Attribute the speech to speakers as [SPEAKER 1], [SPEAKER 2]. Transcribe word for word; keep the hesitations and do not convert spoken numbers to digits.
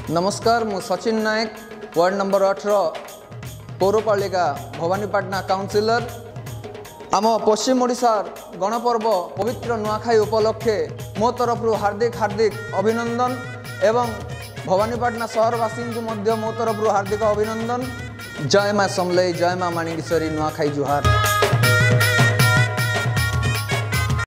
[SPEAKER 1] नमस्कार, मु सचिन नायक, ward number अठारह पौरपालिका भवानीपाटना काउंसिलर। आम पश्चिम ओडिशार गणपर्व पवित्र नुआखाई उपलक्षे मो तरफ हार्दिक हार्दिक अभिनंदन एवं भवानीपाटना सहरवासी को मध्य मो तरफ हार्दिक अभिनंदन। जय मां समलई, जय मां माणिकेश्वरी, नुआखाई जुहार।